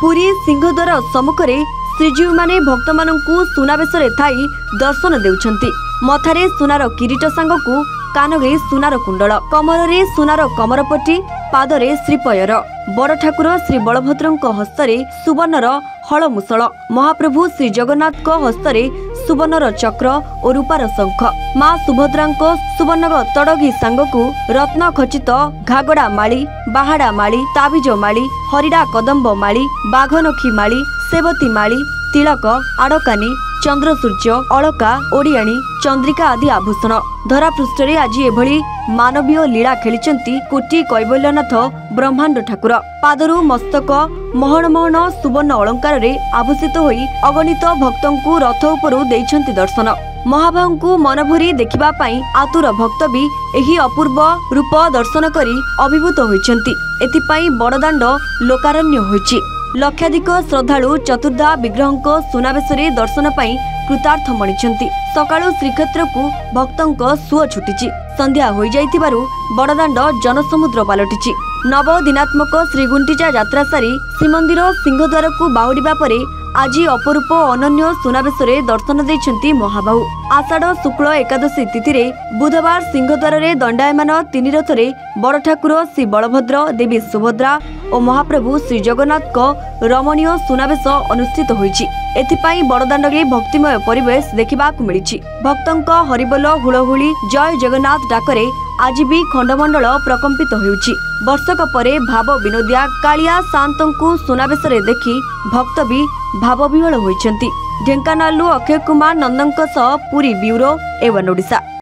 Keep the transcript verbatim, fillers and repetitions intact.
पुरी सिंहद्वार सम्मुखरे श्रीजीव माने भक्त मानंकु सुनावेशरे थाई दर्शन देउछंती। मथारे सुनार किरीट सांगकु कानगे सुनार कुंडल, कमरे सुनार कमरपट्टी, पादरे श्रीपयर। बड़ ठाकुर श्री बलभद्रंक हस्तरे सुवर्णर हलमुसळ, महाप्रभु श्री जगन्नाथ हस्तरे सुवर्णर चक्र और रूपार शंख, माँ सुभद्रांक सुवर्णर तड़गी सांगकु रत्न खचित घागड़ा माली, बाहाड़ा माली, ताबिज माली, हरिड़ा कदम्ब माली, बाघनखी माली, सेवती माली, तिलक, आड़कानी, चंद्र सूर्य, अलका, ओडियाणी, चंद्रिका आदि आभूषण। धरापृष्ठरे आज एभली मानवीय लीला खेलिचंती कोटी कैवल्यनाथ ब्रह्मांड ठाकुर। पादरू मस्तक महण महण सुवर्ण अलंकार रे आभूषित होई अगणित भक्तंकु रथ उपरु देइछंती दर्शन। महाभावंकु मनभरी देखिबा पाई आतुर भक्त भी एही अपूर्व रूप दर्शन करी अभिभूत होइछंती। एथिपाई बड़दाण्ड लोकारण्य होइछि। लक्षाधिक श्रद्धालु चतुर्धा विग्रहंक सुनावेशरे दर्शन पाई कृतार्थ मणिछंती। सकाळु श्रीक्षेत्र को भक्तंक सुଅ छुटिछि। संध्या होई जाइतिबारु बड़दाण्ड जनसमुद्र पालटिछि। नव दिनात्मक श्रीगुंटिचा यात्रा सारी श्रीमंदिर सिंहद्वार को बाहुडिबा परे आज अपरूप अनन्य सुनावेशरे दर्शन देइछंती महाबाहु। आषाढ़ शुक्ल एकादशी तिथि बुधवार सिंहद्वार रे दंडायमान तीन रथरे बड़ ठाकुर श्री बलभद्र, देवी सुभद्रा और महाप्रभु श्री जगन्नाथ रमणीय सुनावेश अनुष्ठित होइछि। एथिपाई बड़दाण्डरे भक्तिमय परिवेश देखिबाकु मिलिछि। भक्तंक हरिबोल हुलहुली जय जगन्नाथ डाकरे आज भी खंडमंडल प्रकंपित होउछि। वर्षक परे भाव विनोदिया कालिया शांतंकु सुनावेशरे देखि भक्त भी भाव विह्वल होइछंती। ढेंकानालु अक्षय कुमार नंदनक सह पुरी ब्यूरो एवं ओडिशा।